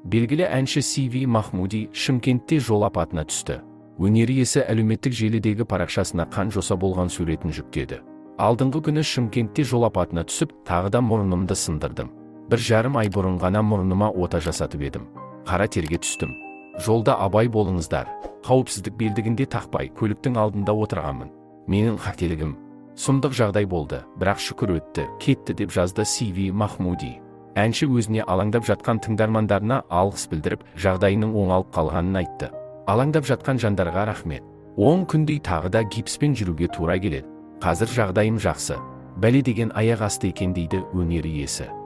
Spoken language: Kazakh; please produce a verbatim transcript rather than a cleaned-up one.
Белгілі әнші Сиви Махмуди Шымкентте жол апатына түсті. Өнер иесі әлеуметтік желідегі парақшасына қан жоса болған суретін жүктеді. Алдыңғы күні Шымкентте жол апатына түсіп, тағы да мұрнымды сындырдым. Бір жарым ай бұрын ғана мұрныма ота жасатып едім. Қара терге түстім. Жолда абай болыңыздар. Қауіпсіздік белдігінде тақпай, көліктің алдында отырғанмын. Менің қателігім. Сұмдық жағдай болды, бірақ шүкір өтті, кетті деп жазды Сиви Махмуди. Әнші өзіне алаңдап жатқан тыңдармандарына алғыс білдіріп, жағдайының оңалып қалғанын айтты. Алаңдап жатқан жандарға рахмет. он күндей тағы да гипспен жүруге тура келеді. Қазір жағдайым жақсы. Бәле деген аяқ асты екен дейді өнер иесі.